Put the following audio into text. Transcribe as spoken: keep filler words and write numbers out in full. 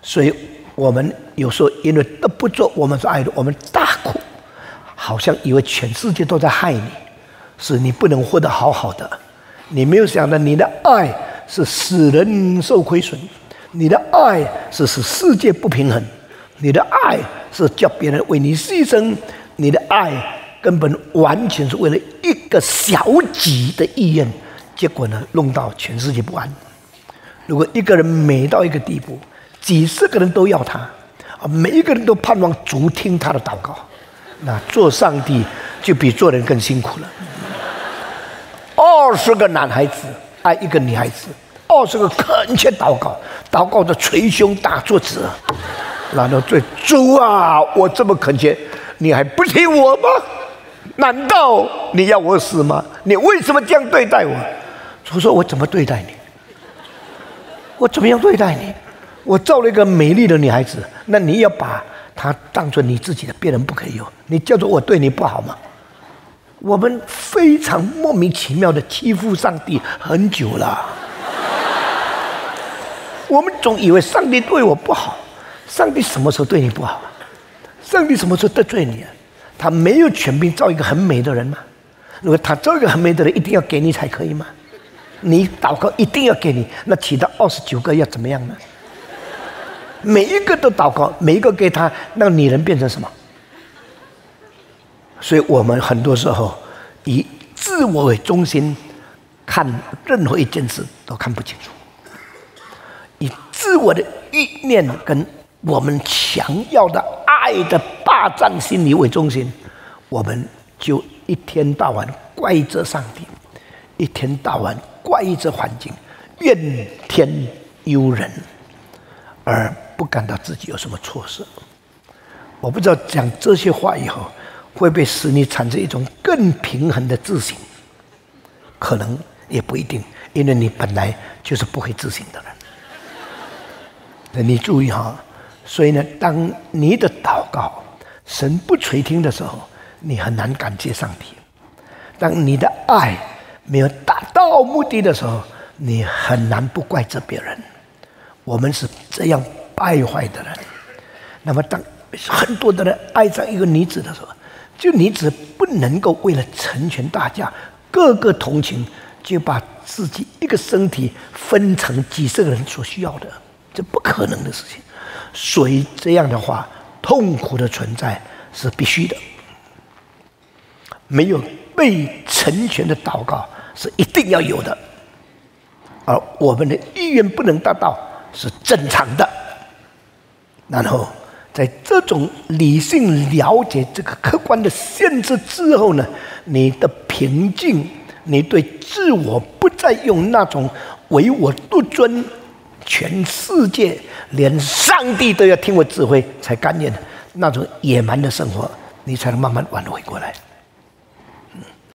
所以我们有时候因为都不做我们所爱的，我们大哭，好像以为全世界都在害你，使你不能活得好好的。你没有想到，你的爱是使人受亏损，你的爱是使世界不平衡，你的爱是叫别人为你牺牲，你的爱根本完全是为了一个小己的意愿，结果呢，弄到全世界不安。如果一个人美到一个地步，几十个人都要他，每一个人都盼望主听他的祷告，那做上帝就比做人更辛苦了。二十个男孩子爱一个女孩子，二十个恳切祷告，祷告的捶胸大作子，然后最主啊，我这么恳切，你还不听我吗？难道你要我死吗？你为什么这样对待我？主说：我怎么对待你？我怎么样对待你？我造了一个美丽的女孩子，那你要把她当作你自己的，别人不可以有。你叫做我对你不好吗？我们非常莫名其妙的欺负上帝很久了。我们总以为上帝对我不好，上帝什么时候对你不好？上帝什么时候得罪你啊？他没有权柄造一个很美的人吗？如果他造一个很美的人，一定要给你才可以吗？你祷告一定要给你，那其他二十九个要怎么样呢？每一个都祷告，每一个给他，让女人变成什么？所以我们很多时候以自我为中心，看任何一件事都看不清楚。以自我的意念跟我们想要的爱的霸占心理为中心，我们就一天到晚怪责上帝，一天到晚怪责环境，怨天尤人，而不感到自己有什么错事。我不知道讲这些话以后，会不会使你产生一种更平衡的自省？可能也不一定，因为你本来就是不会自省的人。你注意哈，所以呢，当你的祷告神不垂听的时候，你很难感谢上帝；当你的爱没有达到目的的时候，你很难不怪责别人。我们是这样败坏的人。那么，当很多的人爱上一个女子的时候，就女子不能够为了成全大家，个个同情，就把自己一个身体分成几十个人所需要的，这不可能的事情。所以这样的话，痛苦的存在是必须的。没有被成全的祷告是一定要有的，而我们的意愿不能达到是正常的。然后在这种理性了解这个客观的限制之后呢，你的平静，你对自我不再用那种唯我独尊，全世界连上帝都要听我指挥才甘愿的那种野蛮的生活，你才能慢慢挽回过来。